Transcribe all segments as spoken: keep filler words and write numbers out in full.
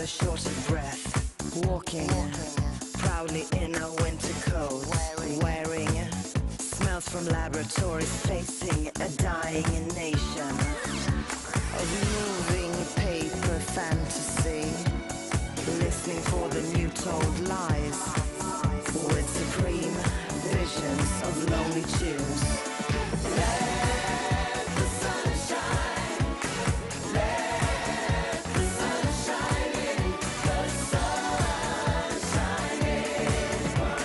short of breath, walking proudly in a winter coat, wearing smells from laboratories, facing a dying nation of moving paper fantasy, listening for the new told lies, with supreme visions of lonely tunes. Let the sun shine, let the sun shine in, the sun shine in.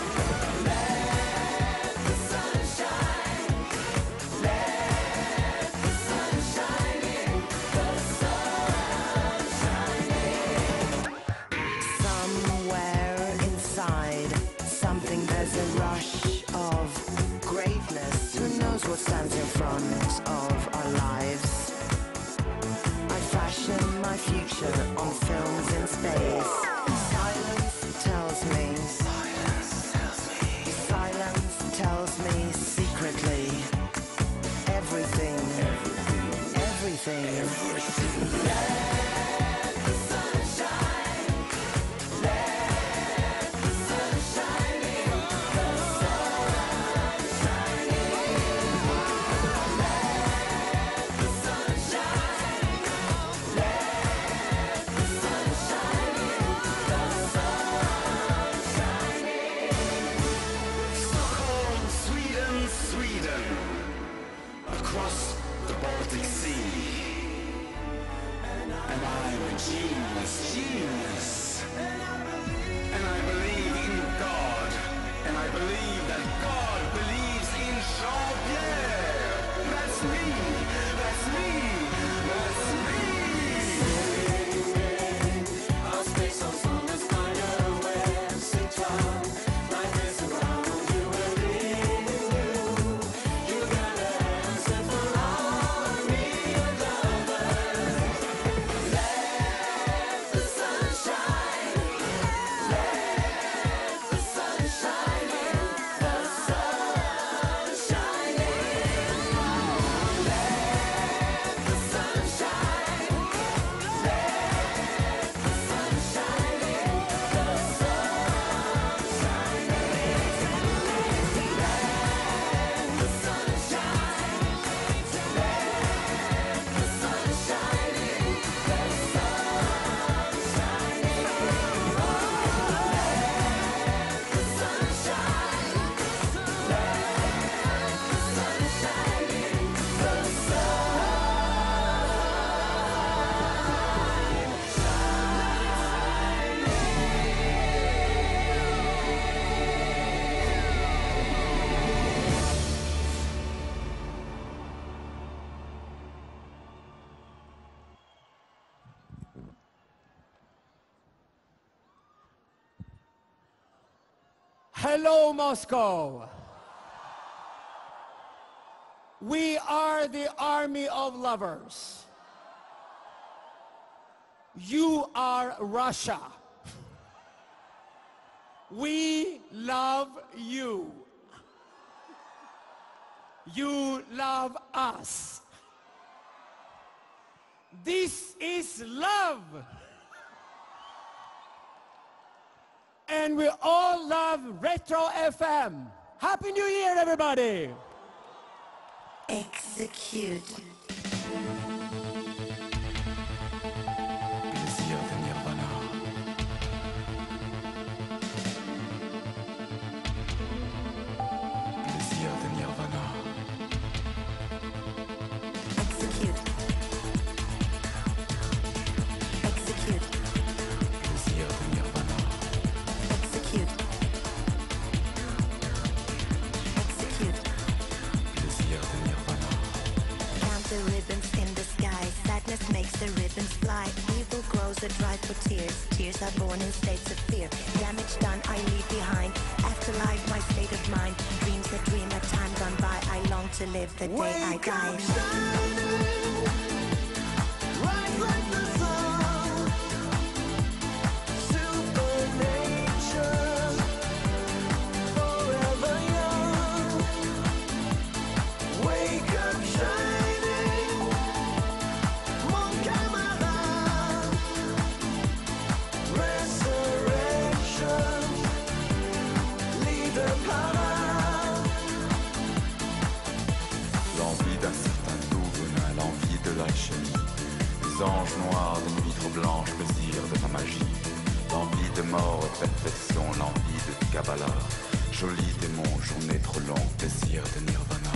Let the sun shine, let the sun shine in, the sun shine in. Somewhere inside something, there's a rush of greatness. Who knows what stands in front of our lives? I fashion my future on films in space. Silence tells me, silence tells me, silence tells me secretly everything, everything, everything. Let the sun shine, let the sun shine in, the sun shine in. Let the sun shine, let the sun shine in, the sun shine in. Stockholm, Sweden, Sweden, across the Baltic Sea. And I'm a genius, genius. And I believe in God. And I believe that God believes in Jean-Pierre. That's me, that's me, that's me. Our space on song is minor where sit-toi. Life is around you and in you. You got an answer for all of me, your lovers. Let the sun shine, let the sun shine in, the sun shine in. Let the sun shine, let the sun shine in, the sun shine in. Let the sun shine, let the sun shine in, the sun shine in. Let the sun shine, let the sun shine in, the Hello, Moscow. We are the army of lovers. You are Russia. We love you. You love us. This is love. And we all love Retro F M. Happy New Year, everybody! Execute. Execute. Execute. Execute. Execute. Count the ribbons in the sky. Sadness makes the ribbons fly. Evil grows a dry for tears. Tears are born in states of fear. Damage done, I leave behind. Afterlife, my state of mind. Dreams a dream, a time gone by. I long to live the day I die. rise like the sun, supernature, forever young. Wake up shining, mon camarade. perfection, l'envie de Kabbalah. Joli démon, journée trop longue, désir de Nirvana.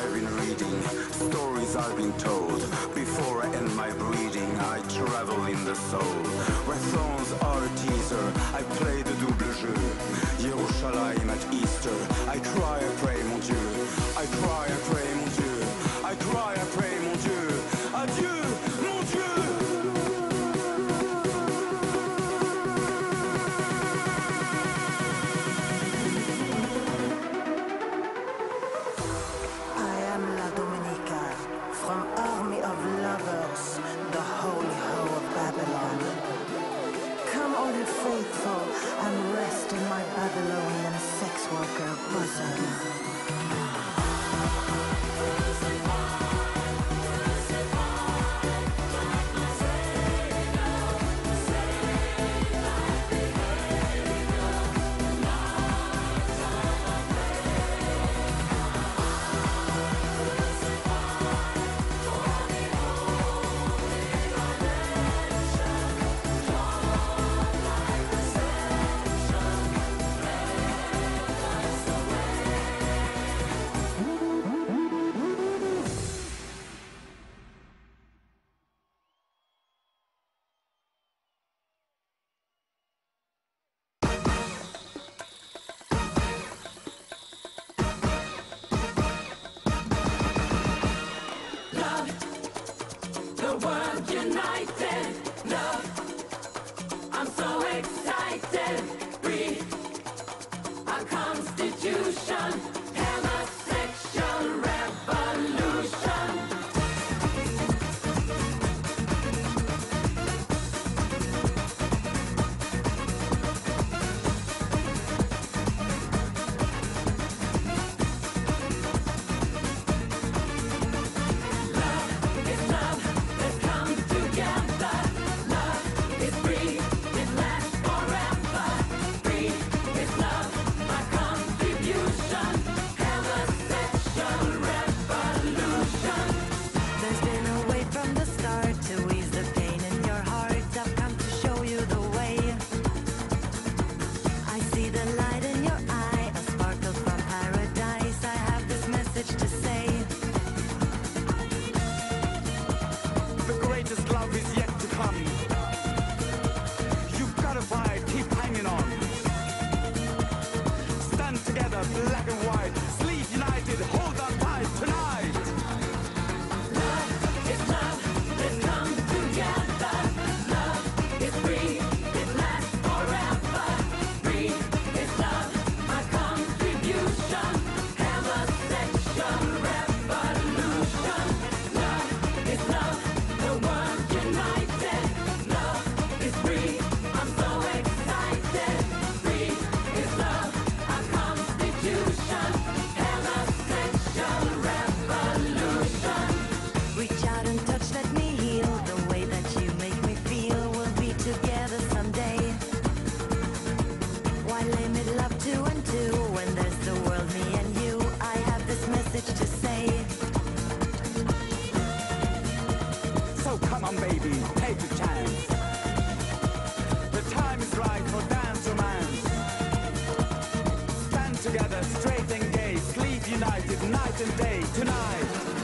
I've been reading, stories I've been told. Before I end my breeding, I travel in the soul. Where thrones are a teaser, I play the double jeu. Yerushalayim at Easter, I cry, I pray, mon Dieu. I cry, I pray, mon Dieu. I cry, I pray, mon Dieu. Adieu, mon Dieu. I am La Dominica, from army of lovers, the holy hoe of Babylon. Come, all you faithful, and rest in my Babylonian sex worker bosom. Black and white, sleep united, hold on tight tonight. Love is love, let's come together. Love is free, it lasts forever. Free is love, my contribution. Have a sexual revolution. Love is love, the world united. Love is free, I'm so excited. Free is love, our constitution. Have a sexual revolution. Reach out and touch, let me heal. The way that you make me feel. We'll be together someday. Why limit love two and two when there's the world, me and you? I have this message to say. So come on, baby, take a chance. The time is right for dance romance. Stand together, straight and gay, sleep united, night and day, tonight.